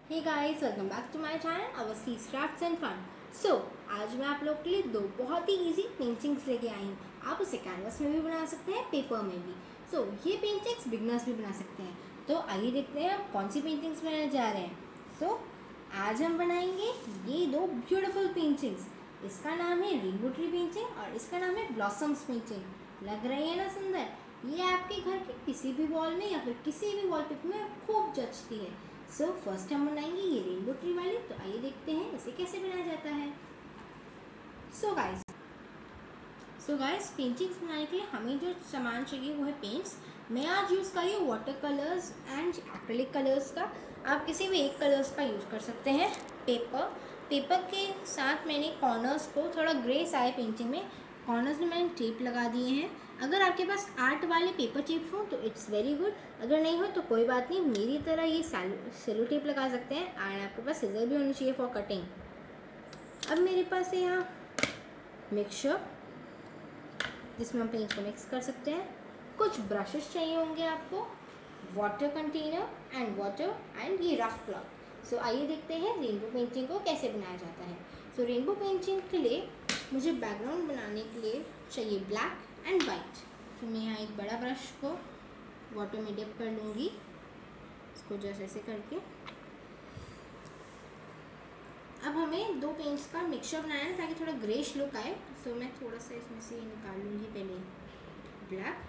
Hey guys, welcome back to my channel Awasthi's crafts and fun. So आज मैं आप लोग के लिए दो बहुत ही इजी पेंटिंग्स लेके आई हूँ। आप उसे कैनवस में भी बना सकते हैं, पेपर में भी। सो ये पेंटिंग्स बिगनर्स भी बना सकते हैं। तो आइए देखते हैं हम कौन सी पेंटिंग्स बनाने जा रहे हैं। सो आज हम बनाएंगे ये दो ब्यूटीफुल पेंटिंग्स। इसका नाम है रेनबो ट्री पेंटिंग और इसका नाम है ब्लॉसम्स पेंटिंग। लग रही है ना सुंदर? ये आपके घर के किसी भी वॉल में या फिर किसी भी वॉलपेपर में खूब जचती है। सो फर्स्ट हम बनाएंगे ये रेनबो ट्री वाली। तो आइए देखते हैं इसे कैसे बनाया जाता है। सो गाइस पेंटिंग्स बनाने के लिए हमें जो सामान चाहिए वो है पेंट्स। मैं आज यूज़ कर रही हूँ water colours and acrylic colours का। आप किसी भी एक कलर्स का यूज़ कर सकते हैं। पेपर के साथ मैंने कॉर्नर्स को थोड़ा ग्रेस आए पेंटिंग में, कॉर्नर्स में मैंने टेप लगा दिए हैं। अगर आपके पास आर्ट वाले पेपर टेप हो तो इट्स वेरी गुड, अगर नहीं हो तो कोई बात नहीं, मेरी तरह ये सेलो टेप लगा सकते हैं। एंड आपके पास सिजर भी होनी चाहिए फॉर कटिंग। अब मेरे पास है यहाँ मिक्सचर जिसमें हम पेंट को मिक्स कर सकते हैं। कुछ ब्रशेस चाहिए होंगे आपको, water container and water and ये रफ क्लॉथ। सो आइए देखते हैं रेनबो पेंटिंग को कैसे बनाया जाता है। सो रेनबो पेंटिंग के लिए मुझे बैकग्राउंड बनाने के लिए चाहिए ब्लैक एंड वाइट। तो मैं यहाँ एक बड़ा ब्रश को वाटर में डिप कर लूँगी, इसको जैसे ऐसे करके। अब हमें दो पेंट्स का मिक्सचर बनाना है ताकि थोड़ा ग्रेश लुक आए। सो मैं थोड़ा सा इसमें से निकाल लूँगी पहले ब्लैक,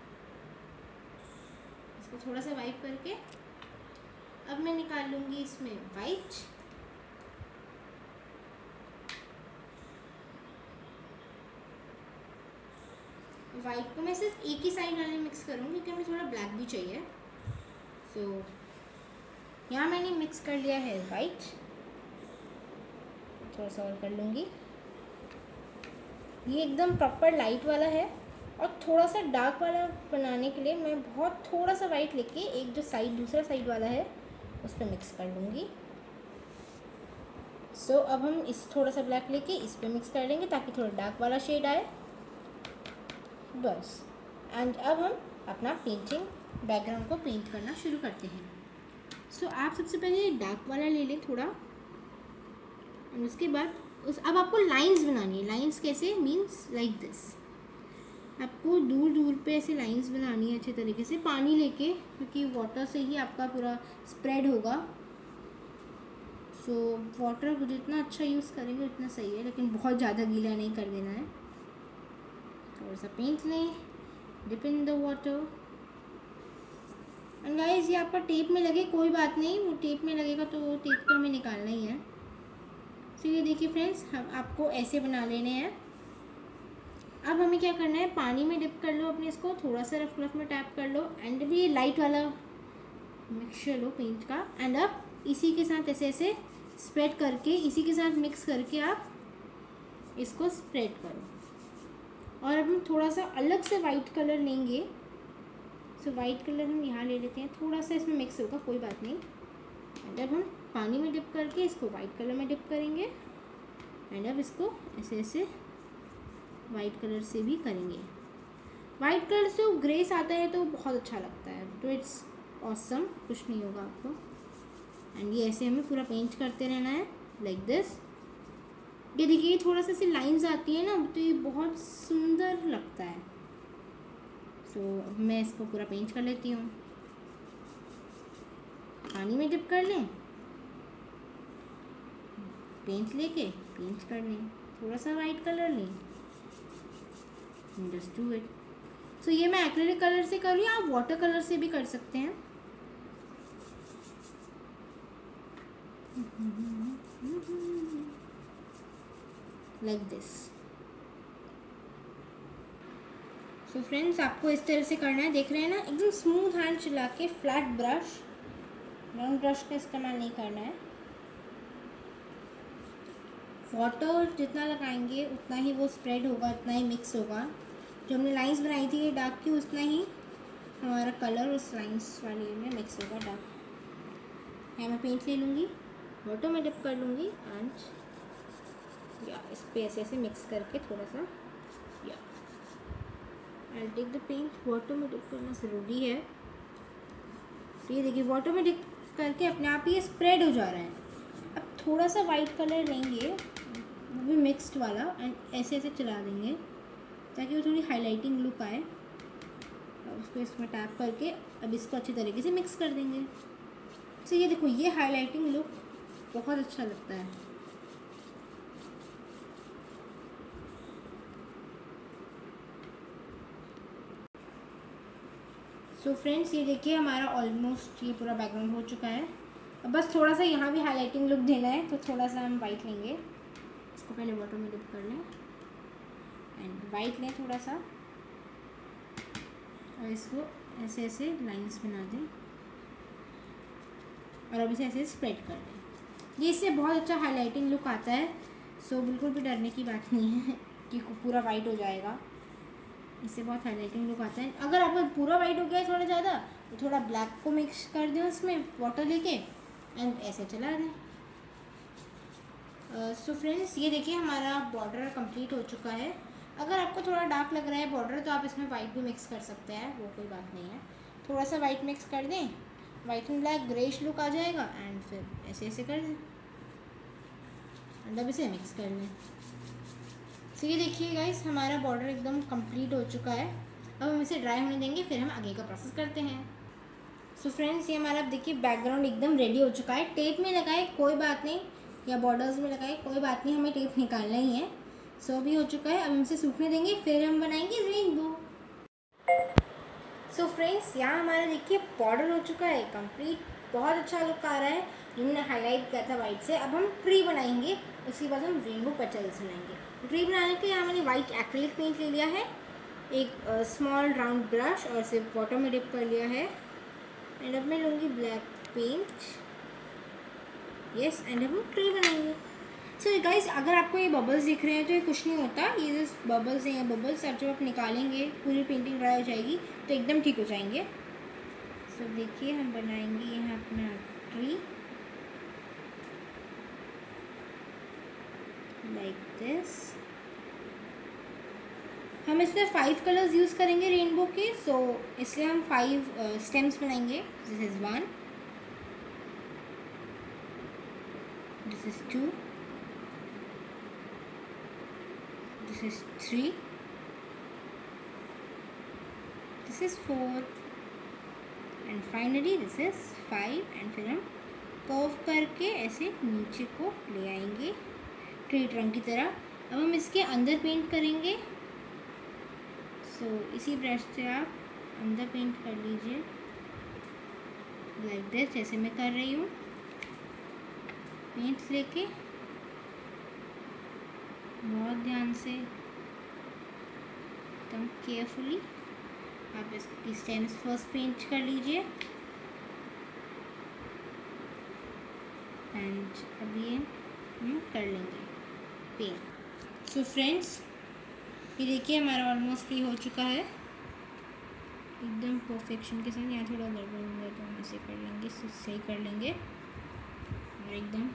इसको थोड़ा सा वाइप करके। अब मैं निकाल लूँगी इसमें वाइट, वाइट को मैं सिर्फ एक ही साइड वाले मिक्स करूँगी क्योंकि हमें थोड़ा ब्लैक भी चाहिए। सो यहाँ मैंने मिक्स कर लिया है वाइट, थोड़ा सा और कर लूँगी। ये एकदम प्रॉपर लाइट वाला है और थोड़ा सा डार्क वाला बनाने के लिए मैं बहुत थोड़ा सा वाइट लेके एक जो साइड दूसरा साइड वाला है उस पर मिक्स कर लूँगी। सो अब हम इस थोड़ा सा ब्लैक लेके इस पर मिक्स कर लेंगे ताकि थोड़ा डार्क वाला शेड आए, बस। एंड अब हम अपना पेंटिंग बैकग्राउंड को पेंट करना शुरू करते हैं। सो आप सबसे पहले डार्क वाला ले लें थोड़ा, और उसके बाद अब आपको लाइंस बनानी है। लाइंस कैसे? Means like this. आपको दूर दूर पे ऐसे लाइंस बनानी है अच्छे तरीके से पानी लेके, क्योंकि वाटर से ही आपका पूरा स्प्रेड होगा। सो वाटर को जितना अच्छा यूज़ करेंगे उतना सही है, लेकिन बहुत ज़्यादा गीला नहीं कर देना है। थोड़ा सा पेंट लें, dip in the water. And guys ये आपका टेप में लगे कोई बात नहीं, वो टेप में लगेगा तो वो टेप तो हमें निकालना ही है। तो ये देखिए फ्रेंड्स, हम आपको ऐसे बना लेने हैं। अब हमें क्या करना है, पानी में डिप कर लो अपने इसको, थोड़ा सा रफ रफ में टैप कर लो एंड भी लाइट वाला मिक्सचर लो पेंट का। एंड अब इसी के साथ ऐसे ऐसे स्प्रेड करके, इसी के साथ मिक्स करके आप इसको स्प्रेड करो। और अब हम थोड़ा सा अलग से वाइट कलर लेंगे। सो वाइट कलर हम यहाँ ले लेते हैं, थोड़ा सा इसमें मिक्स होगा कोई बात नहीं। एंड अब हम पानी में डिप करके इसको वाइट कलर में डिप करेंगे। एंड अब इसको ऐसे ऐसे वाइट कलर से भी करेंगे। वाइट कलर से वो ग्रेस आता है तो बहुत अच्छा लगता है, तो इट्स ऑसम, कुछ नहीं होगा आपको। एंड ये ऐसे हमें पूरा पेंट करते रहना है लाइक दिस। ये देखिए थोड़ा सा ऐसे लाइंस आती है ना, तो ये बहुत सुंदर लगता है। सो मैं इसको पूरा पेंट कर लेती हूँ। पानी में डिप कर लें, पेंट लेके पेंट कर लें, थोड़ा सा वाइट कलर लें, जस्ट डू इट। सो ये मैं एक्रेलिक कलर से कर रही हूँ, आप वाटर कलर से भी कर सकते हैं। Like this. सो फ्रेंड्स आपको इस तरह से करना है, देख रहे हैं ना, एकदम स्मूथ हैंड चला के, फ्लैट ब्रश, राउंड ब्रश का इस्तेमाल नहीं करना है। वाटर जितना लगाएंगे उतना ही वो स्प्रेड होगा, उतना ही मिक्स होगा। जो हमने लाइंस बनाई थी ये डार्क की, उतना ही हमारा कलर उस लाइंस वाली में मिक्स होगा डार्क। यहाँ मैं पेंट ले लूँगी, वाटर में डिप कर लूँगी एंड या इस पर ऐसे ऐसे मिक्स करके थोड़ा सा या I take the paint. Water में डिप करना ज़रूरी है। तो ये देखिए वाटर में डिप करके अपने आप ही ये स्प्रेड हो जा रहा है। थोड़ा सा वाइट कलर लेंगे, वो भी मिक्स्ड वाला, एंड ऐसे ऐसे चला देंगे ताकि वो थोड़ी हाईलाइटिंग लुक आए। और उसको इसमें टैप करके अब इसको अच्छी तरीके से मिक्स कर देंगे। तो ये देखो, ये हाईलाइटिंग लुक बहुत अच्छा लगता है। सो फ्रेंड्स, ये देखिए हमारा ऑलमोस्ट ये पूरा बैकग्राउंड हो चुका है। अब बस थोड़ा सा यहाँ भी हाईलाइटिंग लुक देना है, तो थोड़ा सा हम वाइट लेंगे। इसको पहले वाटर में डिप कर लें एंड वाइट लें थोड़ा सा, और इसको ऐसे ऐसे लाइंस बना दें और अब इसे ऐसे स्प्रेड कर दें। ये इससे बहुत अच्छा हाईलाइटिंग लुक आता है। सो बिल्कुल भी डरने की बात नहीं है कि पूरा वाइट हो जाएगा। इससे बहुत हाईलाइटिंग लुक आता है। अगर आपका पूरा वाइट हो गया है थोड़ा ज़्यादा, तो थोड़ा ब्लैक को मिक्स कर दें उसमें वाटर लेके एंड ऐसे चला दें। सो फ्रेंड्स, ये देखिए हमारा बॉर्डर कंप्लीट हो चुका है। अगर आपको थोड़ा डार्क लग रहा है बॉर्डर, तो आप इसमें वाइट भी मिक्स कर सकते हैं, वो कोई बात नहीं है। थोड़ा सा वाइट मिक्स कर दें, white and black greyish look आ जाएगा, एंड फिर ऐसे ऐसे कर दें एंड अब इसे मिक्स कर लें। तो ये देखिए गाइस, हमारा बॉर्डर एकदम कंप्लीट हो चुका है। अब हम इसे ड्राई होने देंगे, फिर हम आगे का प्रोसेस करते हैं। सो फ्रेंड्स, ये हमारा अब देखिए बैकग्राउंड एकदम रेडी हो चुका है। टेप में लगाए कोई बात नहीं, या बॉर्डर्स में लगाए कोई बात नहीं, हमें टेप निकालना ही है। सो अभी हो चुका है, अब हम इसे सूखने देंगे, फिर हम बनाएंगे रेनबो। सो फ्रेंड्स, यहाँ हमारा देखिए बॉर्डर हो चुका है कंप्लीट, बहुत अच्छा लुक आ रहा है। जिन्होंने हाईलाइट किया था वाइट से। अब हम ट्री बनाएंगे, उसके बाद हम रेनबो पेटल्स बनाएंगे। ट्री बनाने के लिए यहाँ मैंने वाइट एक्रिलिक पेंट ले लिया है, एक स्मॉल राउंड ब्रश, और सिर्फ वाटर में डिप कर लिया है। एंड अब मैं लूँगी ब्लैक पेंट, यस, एंड अब हम ट्री बनाएंगे। सो गाइस, अगर आपको ये बबल्स दिख रहे हैं तो ये कुछ नहीं होता, ये जस्ट बबल्स हैं। ये बबल्स अब जब आप निकालेंगे, पूरी पेंटिंग ड्राई हो जाएगी तो एकदम ठीक हो जाएंगे। सो देखिए, हम बनाएंगे यहाँ अपना ट्री लाइक दिस। हम इसमें 5 कलर्स यूज़ करेंगे रेनबो के, सो इसलिए हम 5 स्टेम्स बनाएंगे। This is 1, this is 2, this is 3, this is 4, and finally this is 5। And फिर हम कर्व करके ऐसे नीचे को ले आएंगे ट्री ट्रंक की तरह। अब हम इसके अंदर पेंट करेंगे। सो इसी ब्रश से आप अंदर पेंट कर लीजिए लाइक दिस, जैसे मैं कर रही हूँ। पेंट लेके बहुत ध्यान से, एकदम केयरफुली आप इसकी स्टेम्स फर्स्ट पेंट कर लीजिए। एंड अब ये हम कर लेंगे पेंट। सो फ्रेंड्स, ये देखिए हमारा ऑलमोस्ट भी हो चुका है एकदम परफेक्शन के साथ। यहाँ थोड़ा गड़बड़ हो गया तो हम ऐसे कर लेंगे, सही कर लेंगे, और एकदम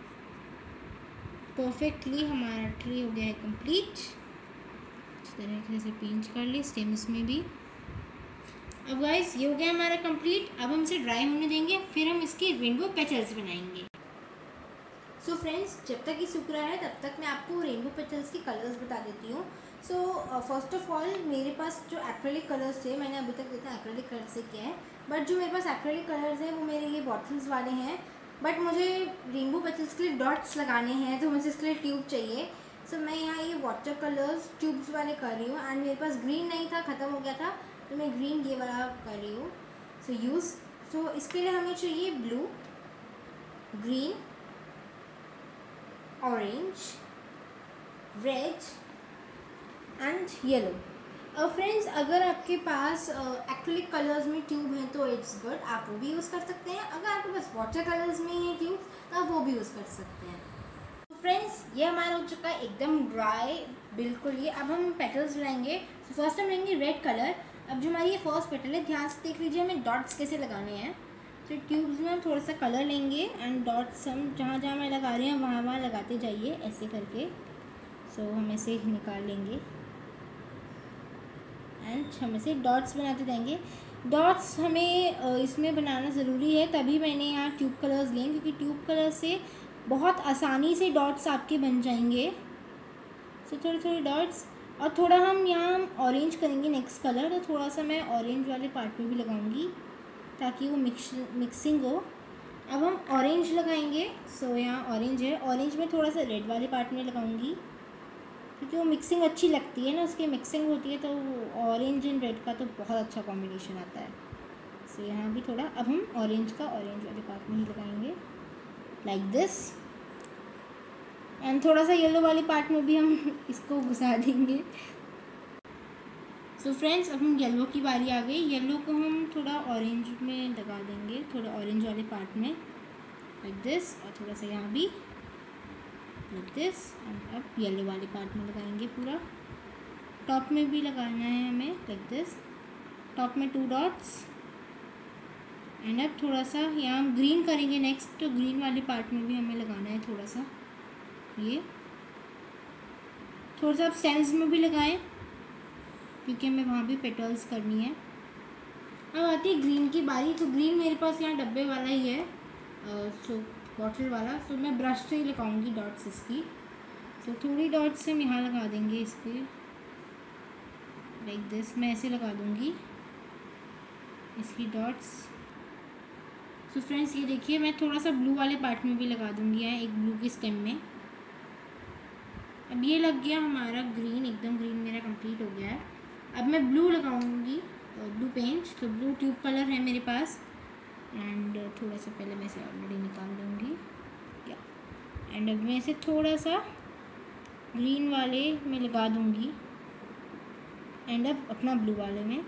परफेक्टली हमारा ट्री हो गया है कंप्लीट। इस तरीके से पेंट कर लिए स्टेम्स में भी। अब गाइस, ये हो गया हमारा कंप्लीट। अब हम इसे ड्राई होने देंगे, फिर हम इसके रेनबो पेटल्स बनाएंगे। सो फ्रेंड्स, जब तक ये सूख रहा है तब तक मैं आपको रेनबो पेटल्स के कलर्स बता देती हूँ। सो फर्स्ट ऑफ ऑल, मेरे पास जो एक्रेलिक कलर्स थे, मैंने अभी तक इतना एक्रेलिक कलर से किया है, बट जो मेरे पास एक्रेलिक कलर्स हैं वो मेरे ये बॉटल्स वाले हैं। बट मुझे रेनबो पेटल्स के लिए डॉट्स लगाने हैं, तो मुझे इसके लिए ट्यूब चाहिए। सो मैं यहाँ ये वाटर कलर्स ट्यूब्स वाले कर रही हूँ। एंड मेरे पास ग्रीन नहीं था, ख़त्म हो गया था, तो मैं ग्रीन ये वाला कर रही हूँ। सो इसके लिए हमें चाहिए blue, green, orange, red and yellow. Friends, अगर आपके पास एक्रिलिक कलर्स में ट्यूब हैं तो इट्स गुड, आप वो भी यूज़ कर सकते हैं। अगर आपके पास वाटर कलर्स में है ट्यूब, तो आप वो भी यूज़ कर सकते हैं। फ्रेंड्स, ये हमारा हो चुका है एकदम ड्राई बिल्कुल ये। अब हम पेटल्स लाएंगे। तो फर्स्ट हम लेंगे रेड कलर। अब जो हमारी ये फर्स्ट पेटल है, ध्यान से देख लीजिए हमें डॉट्स कैसे लगाने हैं। तो ट्यूब्स में हम थोड़ा सा कलर लेंगे एंड डॉट्स हम जहाँ जहाँ मैं लगा रही हूँ वहाँ वहाँ लगाते जाइए ऐसे करके। सो हम ऐसे निकाल लेंगे एंड हम ऐसे डॉट्स बनाते जाएंगे। डॉट्स हमें इसमें बनाना ज़रूरी है, तभी मैंने यहाँ ट्यूब कलर्स लिए, क्योंकि ट्यूब कलर से बहुत आसानी से डॉट्स आपके बन जाएंगे। सो थोड़े थोड़े डॉट्स, और थोड़ा हम यहाँ ऑरेंज करेंगे नेक्स्ट कलर, तो थोड़ा सा मैं ऑरेंज वाले पार्ट में भी लगाऊंगी ताकि वो मिक्सिंग हो। अब हम ऑरेंज लगाएंगे। सो यहाँ ऑरेंज है, ऑरेंज में थोड़ा सा रेड वाले पार्ट में लगाऊंगी क्योंकि वो मिक्सिंग अच्छी लगती है ना, उसकी मिक्सिंग होती है तो ऑरेंज एंड रेड का तो बहुत अच्छा कॉम्बिनेशन आता है। सो यहाँ भी थोड़ा, अब हम ऑरेंज का ऑरेंज वाले पार्ट में ही लगाएंगे लाइक दिस, एंड थोड़ा सा येलो वाले पार्ट में भी हम इसको घुसा देंगे। सो फ्रेंड्स, अब हम येलो की बारी आ गई। येलो को हम थोड़ा ऑरेंज में लगा देंगे, थोड़ा ऑरेंज वाले पार्ट में लाइक दिस, और थोड़ा सा यहाँ भी लाइक दिस, एंड अब येलो वाले पार्ट में लगाएंगे पूरा। टॉप में भी लगाना है हमें लाइक दिस, टॉप में 2 डॉट्स, एंड अब थोड़ा सा यहाँ हम ग्रीन करेंगे नेक्स्ट, तो ग्रीन वाले पार्ट में भी हमें लगाना है थोड़ा सा, ये थोड़ा सा आप स्टेम्स में भी लगाएं क्योंकि हमें वहाँ भी पेटल्स करनी है। अब आती है ग्रीन की बारी। तो ग्रीन मेरे पास यहाँ डब्बे वाला ही है, सो बॉटल वाला, सो मैं ब्रश से ही लगाऊंगी डॉट्स इसकी। सो थोड़ी डॉट्स हम यहाँ लगा देंगे इसके लाइक दिस, मैं ऐसे लगा दूँगी इसकी डॉट्स। सो फ्रेंड्स, ये देखिए मैं थोड़ा सा ब्लू वाले पार्ट में भी लगा दूँगी यहाँ, एक ब्लू की स्टेम में। अब ये लग गया हमारा ग्रीन, एकदम ग्रीन मेरा कंप्लीट हो गया है। अब मैं ब्लू लगाऊंगी, ब्लू पेंट, तो ब्लू ट्यूब कलर है मेरे पास, एंड थोड़ा सा पहले मैं इसे ऑलरेडी निकाल लूँगी या, एंड अब मैं इसे थोड़ा सा ग्रीन वाले में लगा दूँगी, एंड अब अपना ब्लू वाले में।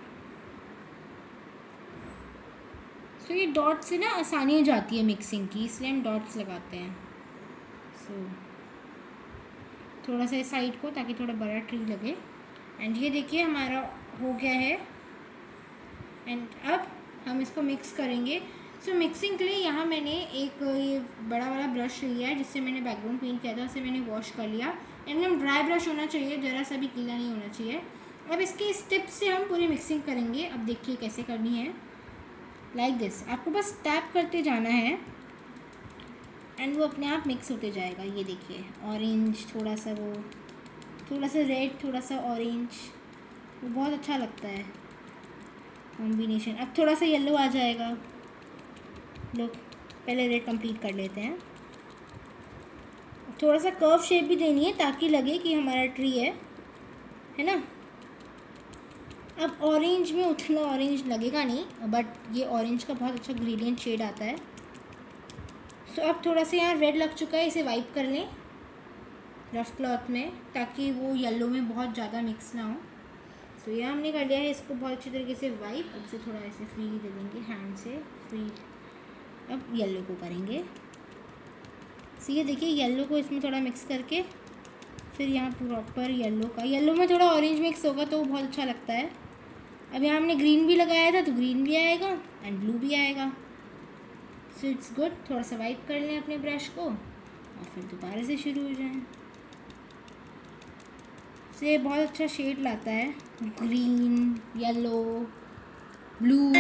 सो ये डॉट से ना आसानी हो जाती है मिक्सिंग की, इसलिए हम डॉट्स लगाते हैं। सो थोड़ा सा इस साइड को, ताकि थोड़ा बड़ा ट्री लगे। एंड ये देखिए हमारा हो गया है, एंड अब हम इसको मिक्स करेंगे। सो मिक्सिंग के लिए यहाँ मैंने एक ये बड़ा वाला ब्रश लिया है जिससे मैंने बैकग्राउंड पेंट किया था, उसे मैंने वॉश कर लिया। एकदम ड्राई ब्रश होना चाहिए, ज़रा सा भी गीला नहीं होना चाहिए। अब इसके स्टेप से हम पूरी मिक्सिंग करेंगे। अब देखिए कैसे करनी है, लाइक दिस, आपको बस टैप करते जाना है एंड वो अपने आप मिक्स होते जाएगा। ये देखिए ऑरेंज, थोड़ा सा वो, थोड़ा सा रेड, थोड़ा सा ऑरेंज, वो बहुत अच्छा लगता है कॉम्बिनेशन। अब थोड़ा सा येलो आ जाएगा, लोग पहले रेड कंप्लीट कर लेते हैं। थोड़ा सा कर्व शेप भी देनी है ताकि लगे कि हमारा ट्री है ना। अब ऑरेंज में उतना ऑरेंज लगेगा नहीं, बट ये ऑरेंज का बहुत अच्छा ग्रेडियंट शेड आता है। सो अब थोड़ा सा यहाँ रेड लग चुका है, इसे वाइप कर लें रफ क्लॉथ में ताकि वो येलो में बहुत ज़्यादा मिक्स ना हो। सो ये हमने कर लिया है इसको बहुत अच्छी तरीके से वाइप। अब से थोड़ा ऐसे फ्री दे देंगे हैंड से, फ्री। अब येलो को करेंगे। सो ये देखिए येलो को इसमें थोड़ा मिक्स करके, फिर यहाँ प्रॉपर येलो में थोड़ा ऑरेंज मिक्स होगा तो वो बहुत अच्छा लगता है। अब यहाँ हमने ग्रीन भी लगाया था तो ग्रीन भी आएगा एंड ब्लू भी आएगा। So it's good. थोड़ा सा वाइप कर लें अपने ब्रश को और फिर दोबारा से शुरू हो जाएं। सो ये बहुत अच्छा शेड लाता है, ग्रीन, येलो, ब्लू।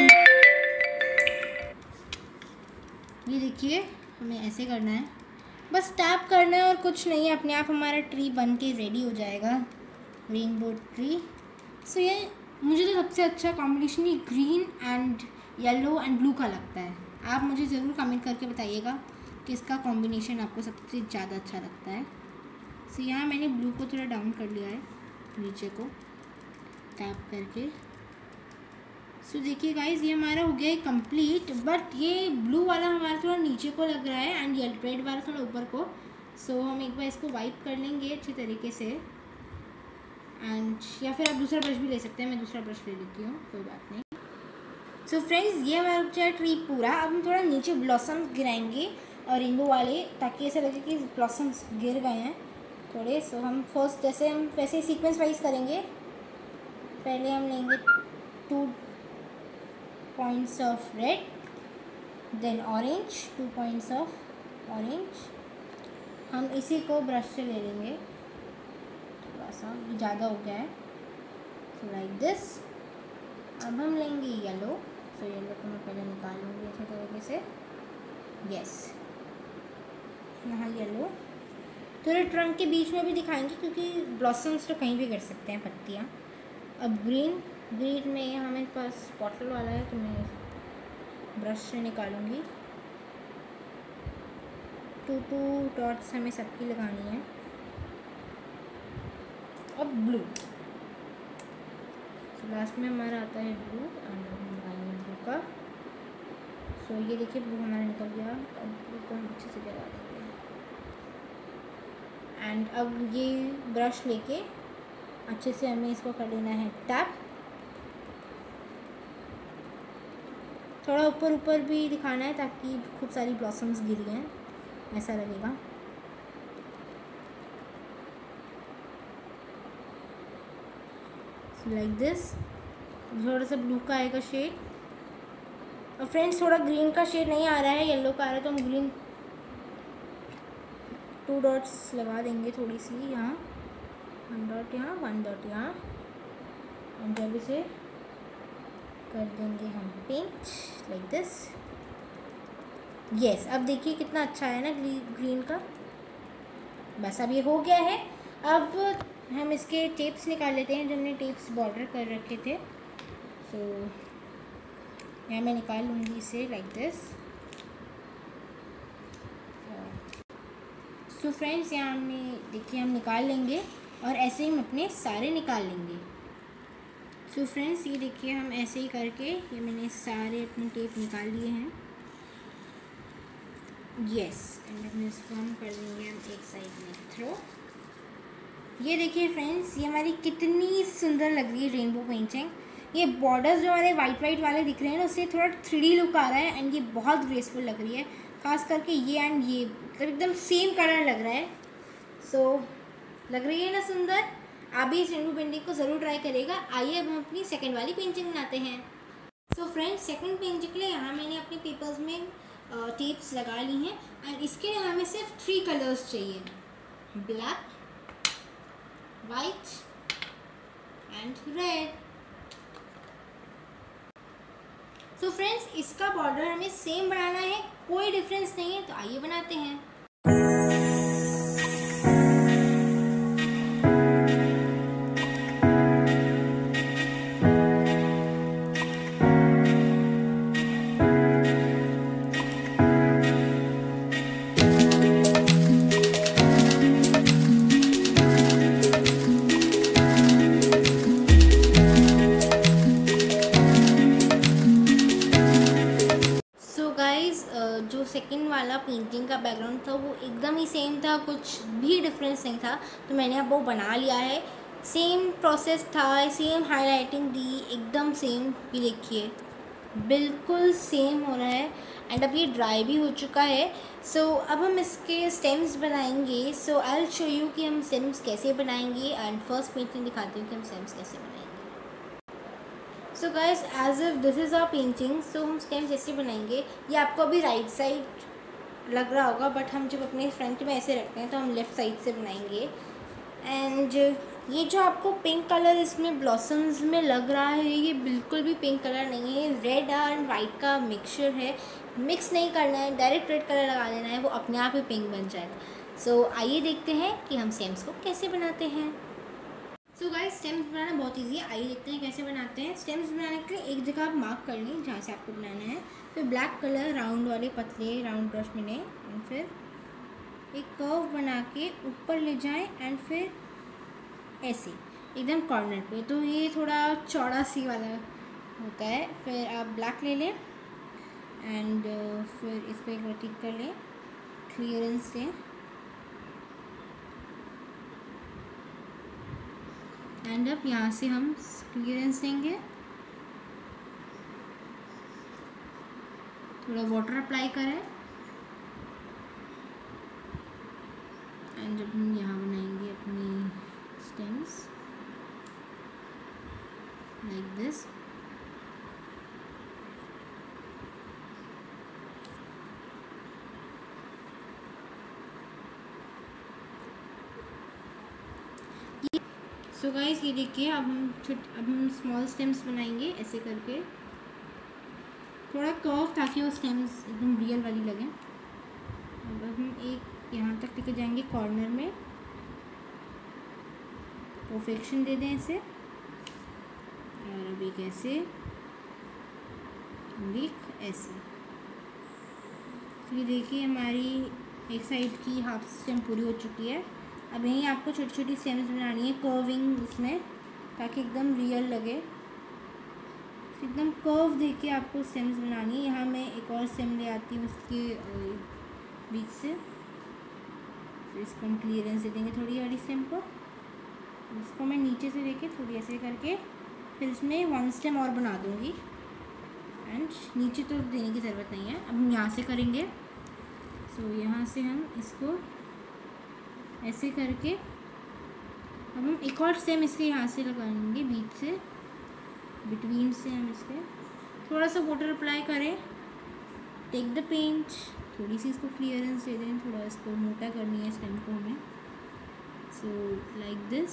ये देखिए हमें ऐसे करना है, बस टैप करना है और कुछ नहीं, अपने आप हमारा ट्री बन के रेडी हो जाएगा, रेनबो ट्री। सो ये मुझे तो सबसे अच्छा कॉम्बिनेशन ही green and yellow and blue का लगता है। आप मुझे ज़रूर कमेंट करके बताइएगा कि इसका कॉम्बिनेशन आपको सबसे ज़्यादा अच्छा लगता है। सो यहाँ मैंने ब्लू को थोड़ा डाउन कर लिया है, नीचे को टैप करके। सो देखिए गाइज ये हमारा हो गया है कंप्लीट, बट ये ब्लू वाला हमारा थोड़ा नीचे को लग रहा है एंड ये रेड वाला थोड़ा ऊपर को। सो हम एक बार इसको वाइप कर लेंगे अच्छी तरीके से, एंड या फिर आप दूसरा ब्रश भी ले सकते हैं, मैं दूसरा ब्रश ले लेती हूँ, कोई बात नहीं। सो फ्रेंड्स ये हमारा हो जाए ट्री पूरा। अब हम थोड़ा नीचे ब्लॉसम गिराएंगे और रेनबो वाले, ताकि ऐसा लगे कि ब्लॉसम्स गिर गए हैं थोड़े। सो हम फर्स्ट जैसे हम वैसे सीक्वेंस वाइज करेंगे। पहले हम लेंगे 2 points of red, then orange, 2 points of orange। हम इसी को ब्रश से ले लेंगे, थोड़ा सा ज़्यादा हो गया है, so like this। अब हम लेंगे येलो। सो येलो को मैं पहले निकाल लूँगी अच्छे तरीके से, यस। यहाँ येलो, थोड़े ट्रंक के बीच में भी दिखाएंगे क्योंकि ब्लॉसम्स तो कहीं भी कर सकते हैं पत्तियाँ। अब ग्रीन में यहाँ मेरे पास बॉटल वाला है तो मैं ब्रश से निकालूंगी। 2 डॉट्स हमें सबकी लगानी है। अब ब्लू, लास्ट में हमारा आता है ब्लू एंड हम लगाएंगे ब्लू का। सो ये देखिए ब्लू हमारा निकल गया। अब ब्लू को हम अच्छे से लगा देंगे एंड अब ये ब्रश लेके अच्छे से हमें इसको कर लेना है टैप। थोड़ा ऊपर भी दिखाना है ताकि खूब सारी ब्लॉसम्स गिरी हैं, ऐसा लगेगा। Like this. थोड़ा सा ब्लू का आएगा शेड और फ्रेंड्स थोड़ा ग्रीन का शेड नहीं आ रहा है, येलो का आ रहा है तो हम ग्रीन 2 डॉट्स लगा देंगे थोड़ी सी यहाँ, 1 डॉट यहाँ 1 डॉट यहाँ और जब इसे कर देंगे हम पेंट लाइक दिस। यस, अब देखिए कितना अच्छा है ना ग्रीन का। बस अब ये हो गया है। अब हम इसके टेप्स निकाल लेते हैं जो हमने टेप्स बॉर्डर कर रखे थे। सो यहाँ मैं निकाल लूँगी इसे लाइक दिस। सो फ्रेंड्स यहाँ हमने देखिए हम निकाल लेंगे और ऐसे ही हम अपने सारे निकाल लेंगे। सो फ्रेंड्स ये देखिए हम ऐसे ही करके ये मैंने सारे अपने टेप निकाल लिए हैं। यस, एंड अपने इसको हम कर देंगे हम एक साइड में थ्रो। ये देखिए फ्रेंड्स ये हमारी कितनी सुंदर लग रही है रेनबो पेंटिंग। ये बॉर्डर्स जो हमारे वाइट वाले दिख रहे हैं ना उससे थोड़ा 3D लुक आ रहा है एंड ये बहुत ग्रेसफुल लग रही है। खास करके ये एंड ये मतलब एकदम सेम कलर लग रहा है। सो लग रही है ना सुंदर। आप भी इस रेनबो पेंटिंग को ज़रूर ट्राई करेगा। आइए अब हम अपनी सेकेंड वाली पेंटिंग बनाते हैं। सो फ्रेंड्स सेकेंड पेंटिंग के लिए यहाँ मैंने अपने पेपर्स में टेप्स लगा ली हैं एंड इसके लिए हमें सिर्फ 3 कलर्स चाहिए, black, white and red. So friends इसका बॉर्डर हमें सेम बनाना है, कोई डिफरेंस नहीं है। तो आइए बनाते हैं। जो सेकंड वाला पेंटिंग का बैकग्राउंड था वो एकदम ही सेम था, कुछ भी डिफरेंस नहीं था। तो मैंने अब वो बना लिया है। सेम प्रोसेस था, सेम हाईलाइटिंग दी, एकदम सेम। भी देखिए बिल्कुल सेम हो रहा है एंड अब ये ड्राई भी हो चुका है। सो अब हम इसके स्टेम्स बनाएंगे। So I will show you कि हम स्टेम्स कैसे बनाएंगे एंड फर्स्ट पेंटिंग दिखाती हूँ कि हम स्टेम्स कैसे बनाएंगे। So guys as if this is our painting. So हम स्टेम्स ऐसे बनाएंगे। ये आपको अभी राइट साइड लग रहा होगा बट हम जब अपने फ्रंट में ऐसे रखते हैं तो हम लेफ़्ट साइड से बनाएंगे। एंड ये जो आपको पिंक कलर इसमें ब्लॉसम्स में लग रहा है ये बिल्कुल भी पिंक कलर नहीं है, रेड एंड वाइट का मिक्सचर है। मिक्स नहीं करना है, डायरेक्ट रेड कलर लगा देना है, वो अपने आप ही पिंक बन जाएगा। सो आइए देखते हैं कि हम स्टेम्स को कैसे बनाते हैं। सो गाइस स्टेम्स बनाना बहुत ईजी है। आइए देखते हैं कैसे बनाते हैं। स्टेम्स बनाने के लिए एक जगह आप मार्क कर लें जहाँ से आपको बनाना है। फिर ब्लैक कलर राउंड वाले पतले राउंड ब्रश में लें एंड फिर एक कर्व बना के ऊपर ले जाएं एंड फिर ऐसे एकदम कॉर्नर पे। तो ये थोड़ा चौड़ा सी वाला होता है। फिर आप ब्लैक ले लें एंड फिर इसको एक बार टिक कर लें, क्लियरेंस दें एंड अब यहाँ से हम क्लियरेंस देंगे, थोड़ा वाटर अप्लाई करें एंड जब हम यहाँ बनाएंगे अपनी stems like this. So guys ये देखिए अब हम स्मॉल स्टेम्स बनाएंगे ऐसे करके, थोड़ा कर्व ताकि वो स्टेम्स एकदम रियल वाली लगे। अब हम एक यहाँ लेके जाएंगे कॉर्नर में, परफेक्शन दे दें इसे। और अभी कैसे ऐसे, तो ये देखिए हमारी एक साइड की हाफ स्टेम पूरी हो चुकी है। अब यहीं आपको छोटी छोटी स्टेम्स बनानी है कर्विंग इसमें, ताकि एकदम रियल लगे, एकदम कर्व देके आपको स्टेम्स बनानी है। यहाँ मैं एक और स्टेम ले आती हूँ उसके बीच से, फिर इसको हम क्लियरेंस दे देंगे थोड़ी वाली स्टेम को। इसको मैं नीचे से लेके थोड़ी ऐसे करके फिर इसमें 1 स्टेम और बना दूँगी। एंड नीचे तो देने की ज़रूरत नहीं है, अब हम यहाँ से करेंगे। सो यहाँ से हम इसको ऐसे करके अब हम एक और स्टेम इसके यहाँ से लगाएंगे, बीच से, बिटवीन से हम इसके थोड़ा सा वाटर अप्लाई करें। टेक द पेंट, थोड़ी सी इसको क्लियरेंस दे दें, थोड़ा इसको मोटा करनी है स्टेम को हमें। सो लाइक दिस,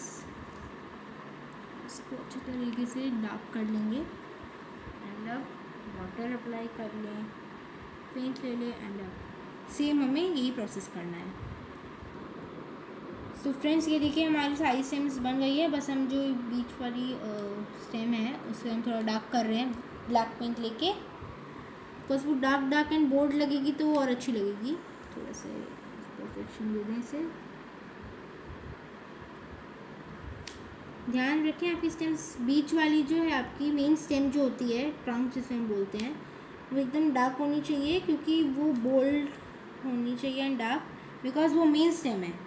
इसको अच्छी तरीके से डार्क कर लेंगे। एंड अब वाटर अप्लाई कर लें, पेंट ले लें, एंड अब सेम हमें यही प्रोसेस करना है। सो फ्रेंड्स ये देखिए हमारी सारी स्टेम्स बन गई है। बस हम जो बीच वाली स्टेम है उसे हम थोड़ा डार्क कर रहे हैं ब्लैक पेंट लेके, बिकॉज वो डार्क एंड बोल्ड लगेगी तो वो और अच्छी लगेगी। थोड़ा सा परफेक्शन दे दें इसे। ध्यान रखें आपकी स्टेम्स बीच वाली जो है, आपकी मेन स्टेम जो होती है, ट्रंक जिसे हम बोलते हैं, वो एकदम डार्क होनी चाहिए, क्योंकि वो बोल्ड होनी चाहिए एंड डार्क, बिकॉज वो मेन स्टेम है।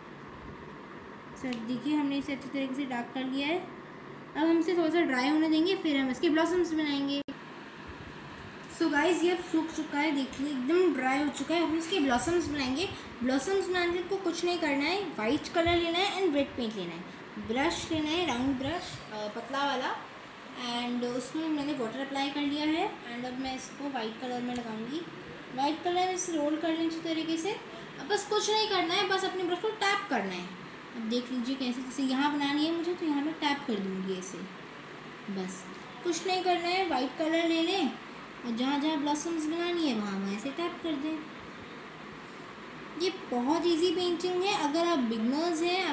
सर देखिए हमने इसे अच्छी तरीके से डार्क कर लिया है। अब हम इसे थोड़ा सा ड्राई होने देंगे, फिर हम इसके ब्लॉसम्स बनाएंगे। सो गाइस ये अब सूख चुका है, देखिए एकदम ड्राई हो चुका है। हम इसके ब्लॉसम्स बनाएंगे। ब्लॉसम्स बनाने को कुछ नहीं करना है, वाइट कलर लेना है एंड रेड पेंट लेना है। ब्रश लेना है, राउंड ब्रश पतला वाला, एंड उसमें मैंने वाटर अप्लाई कर लिया है। एंड अब मैं इसको वाइट कलर में लगाऊंगी। वाइट कलर में इसे रोल कर लें अच्छी तरीके से। अब बस कुछ नहीं करना है, बस अपने ब्रश को टैप करना है। अब देख लीजिए कैसे, जैसे यहाँ बनानी है मुझे तो यहाँ मैं टैप कर दूँगी ऐसे, बस कुछ नहीं करना है। वाइट कलर ले लें और जहाँ जहाँ ब्लॉसम्स बनानी है वहाँ वहाँ ऐसे टैप कर दें। ये बहुत इजी पेंटिंग है। अगर आप बिगनर्स हैं,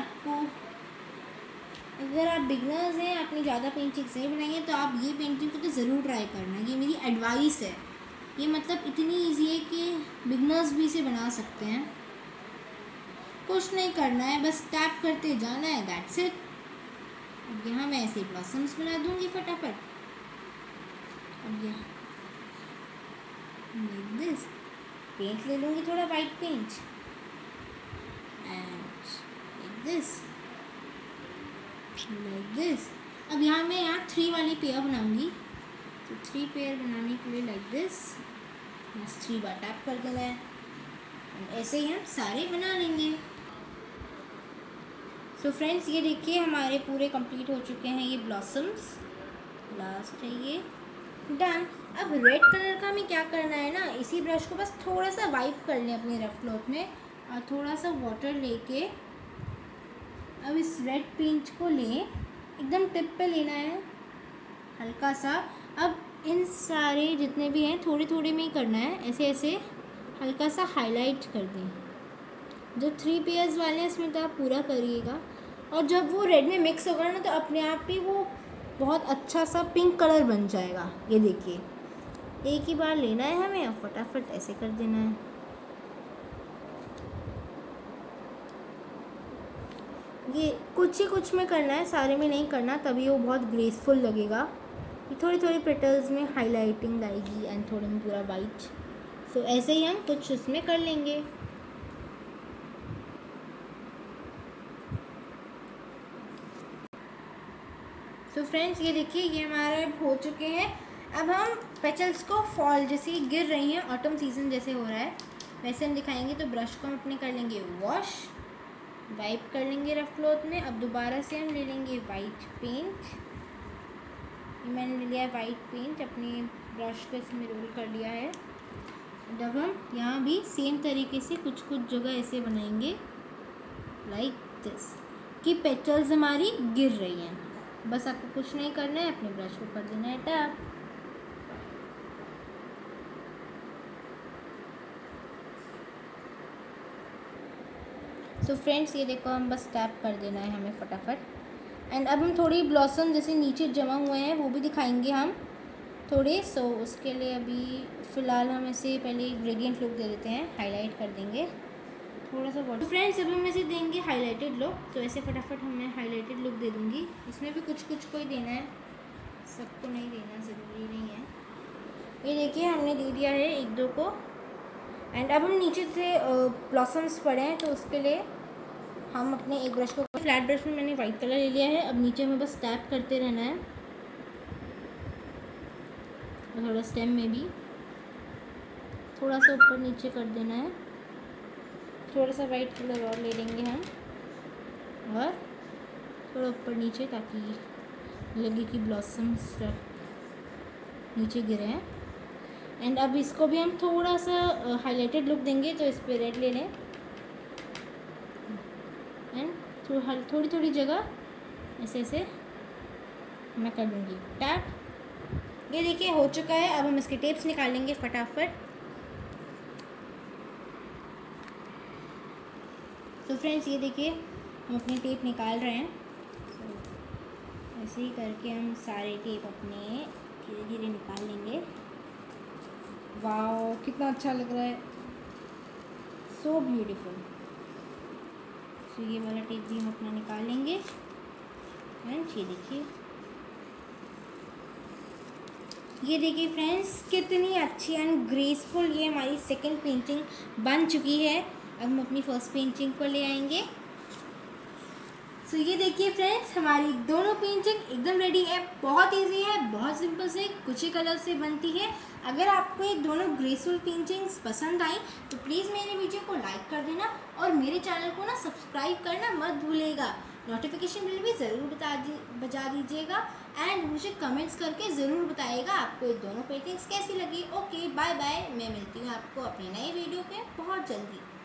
आपने ज़्यादा पेंटिंग्स नहीं बनाई है, तो आप ये पेंटिंग को तो ज़रूर ट्राई करना, ये मेरी एडवाइस है। ये मतलब इतनी इजी है कि बिगनर्स भी इसे बना सकते हैं। कुछ नहीं करना है, बस टैप करते जाना है, दैट्स इट। अब यहाँ मैं ऐसे ब्लॉसम्स बना दूँगी फटाफट। अब यहाँ लाइक दिस पेंट ले लूँगी, थोड़ा white paint, and like this. अब यहाँ मैं 3 वाली पेयर बनाऊँगी, तो 3 पेयर बनाने के लिए लाइक दिस बस 3 बार टैप कर देना है। ऐसे ही हम सारे बना लेंगे। सो फ्रेंड्स ये देखिए हमारे पूरे कंप्लीट हो चुके हैं ये ब्लॉसम्स। लास्ट है ये डन। अब रेड कलर का हमें क्या करना है ना, इसी ब्रश को बस थोड़ा सा वाइप कर लें अपने रफ क्लॉथ में, और थोड़ा सा वाटर लेके अब इस रेड पेंट को लें, एकदम टिप पे लेना है हल्का सा। अब इन सारे जितने भी हैं थोड़े थोड़े में ही करना है, ऐसे ऐसे हल्का सा हाईलाइट कर दें। जो 3 पेयर्स वाले हैं इसमें तो आप पूरा करिएगा, और जब वो रेड में मिक्स होगा ना तो अपने आप ही वो बहुत अच्छा सा पिंक कलर बन जाएगा। ये देखिए एक ही बार लेना है हमें और फटाफट ऐसे कर देना है। ये कुछ ही कुछ में करना है, सारे में नहीं करना, तभी वो बहुत ग्रेसफुल लगेगा। ये थोड़ी थोड़ी पेटल्स में हाईलाइटिंग लाएगी एंड थोड़े में पूरा वाइट। सो ऐसे ही हम कुछ उसमें कर लेंगे। सो फ्रेंड्स ये देखिए ये हमारे हो चुके हैं। अब हम पेटल्स को फॉल जैसे गिर रही हैं, ऑटम सीजन जैसे हो रहा है वैसे हम दिखाएंगे। तो ब्रश को हम अपने कर लेंगे वॉश, वाइप कर लेंगे रफ क्लॉथ में। अब दोबारा से हम ले लेंगे वाइट पेंट। मैंने ले लिया है वाइट पेंट, अपने ब्रश को इसमें रोल कर लिया है। जब हम यहाँ भी सेम तरीके से कुछ कुछ जगह ऐसे बनाएंगे लाइक दिस कि पेटल्स हमारी गिर रही हैं। बस आपको कुछ नहीं करना है, अपने ब्रश को कर देना है टैप। सो फ्रेंड्स ये देखो, हम बस टैप कर देना है हमें फटाफट। एंड अब हम थोड़ी ब्लॉसम जैसे नीचे जमा हुए हैं वो भी दिखाएंगे हम थोड़े। सो उसके लिए अभी फ़िलहाल हम ऐसे पहले ग्रेडियंट लुक दे देते हैं, हाईलाइट कर देंगे थोड़ा सा बॉडी। फ्रेंड्स अब हम ऐसे देंगे हाईलाइटेड लुक, तो ऐसे फटाफट मैं हाईलाइटेड लुक दे दूँगी। इसमें भी कुछ कुछ को ही देना है, सबको नहीं देना, ज़रूरी नहीं है। ये देखिए हमने दे दिया है एक दो को। एंड अब हम नीचे से ब्लॉसम्स पड़े हैं, तो उसके लिए हम अपने एक ब्रश को, फ्लैट ब्रश में मैंने वाइट कलर ले लिया है। अब नीचे में बस टैप करते रहना है, और थोड़ा स्टेम में भी थोड़ा सा ऊपर नीचे कर देना है। थोड़ा सा वाइट कलर और ले लेंगे हम, और थोड़ा ऊपर नीचे, ताकि लगे कि ब्लॉसम्स नीचे गिरे हैं। एंड अब इसको भी हम थोड़ा सा हाईलाइटेड लुक देंगे, तो इस पर रेड ले लें। एंड थोड़ी थोड़ी जगह ऐसे ऐसे मैं कर लूँगी टैप। ये देखिए हो चुका है। अब हम इसके टेप्स निकालेंगे फटाफट। तो फ्रेंड्स ये देखिए हम अपने टेप निकाल रहे हैं। ऐसे ही करके हम सारे टेप अपने धीरे धीरे निकाल लेंगे। वाओ कितना अच्छा लग रहा है, सो ब्यूटीफुल। तो ये वाला टेप भी हम अपना निकाल लेंगे। एंड ये देखिए फ्रेंड्स कितनी अच्छी एंड ग्रेसफुल ये हमारी सेकंड पेंटिंग बन चुकी है। अब हम अपनी फर्स्ट पेंटिंग को ले आएंगे। सो ये देखिए फ्रेंड्स हमारी दोनों पेंटिंग एकदम रेडी है। बहुत इजी है, बहुत सिंपल से कुछ ही कलर से बनती है। अगर आपको ये दोनों ग्रेसफुल पेंटिंग्स पसंद आई तो प्लीज़ मेरे वीडियो को लाइक कर देना, और मेरे चैनल को ना सब्सक्राइब करना मत भूलिएगा। नोटिफिकेशन बिल भी ज़रूर बजा दीजिएगा। एंड मुझे कमेंट्स करके ज़रूर बताइएगा आपको ये दोनों पेंटिंग्स कैसी लगी। ओके बाय बाय, मैं मिलती हूँ आपको अपने नए वीडियो पे बहुत जल्दी।